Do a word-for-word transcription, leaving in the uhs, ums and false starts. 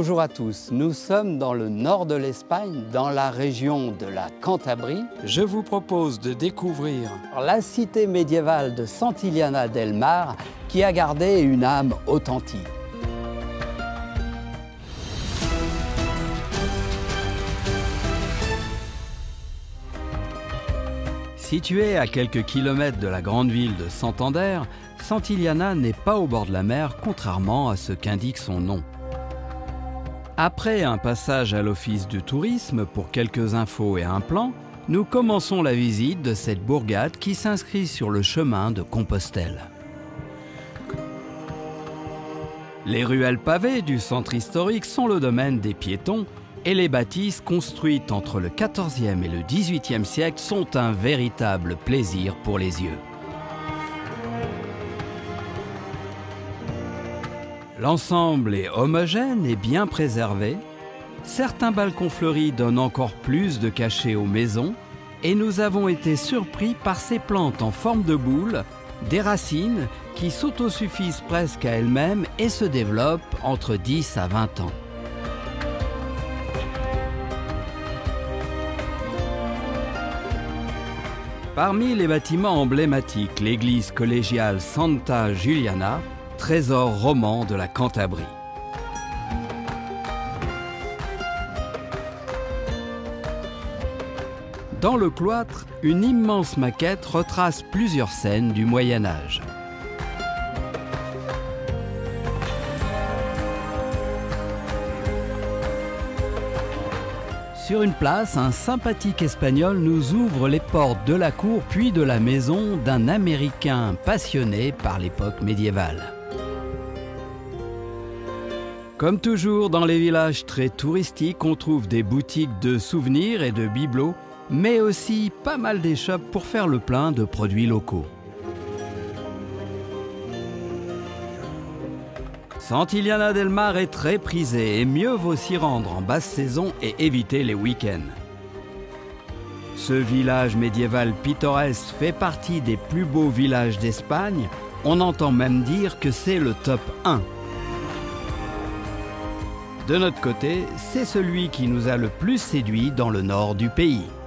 Bonjour à tous, nous sommes dans le nord de l'Espagne, dans la région de la Cantabrie. Je vous propose de découvrir la cité médiévale de Santillana del Mar qui a gardé une âme authentique. Située à quelques kilomètres de la grande ville de Santander, Santillana n'est pas au bord de la mer, contrairement à ce qu'indique son nom. Après un passage à l'office du tourisme pour quelques infos et un plan, nous commençons la visite de cette bourgade qui s'inscrit sur le chemin de Compostelle. Les ruelles pavées du centre historique sont le domaine des piétons et les bâtisses construites entre le quatorzième et le dix-huitième siècle sont un véritable plaisir pour les yeux. L'ensemble est homogène et bien préservé. Certains balcons fleuris donnent encore plus de cachet aux maisons et nous avons été surpris par ces plantes en forme de boule, des racines qui s'autosuffisent presque à elles-mêmes et se développent entre dix à vingt ans. Parmi les bâtiments emblématiques, l'église collégiale Santa Giuliana, trésor roman de la Cantabrie. Dans le cloître, une immense maquette retrace plusieurs scènes du Moyen Âge. Sur une place, un sympathique Espagnol nous ouvre les portes de la cour puis de la maison d'un Américain passionné par l'époque médiévale. Comme toujours dans les villages très touristiques, on trouve des boutiques de souvenirs et de bibelots, mais aussi pas mal d'échoppes pour faire le plein de produits locaux. Santillana del Mar est très prisé et mieux vaut s'y rendre en basse saison et éviter les week-ends. Ce village médiéval pittoresque fait partie des plus beaux villages d'Espagne. On entend même dire que c'est le top un. De notre côté, c'est celui qui nous a le plus séduit dans le nord du pays.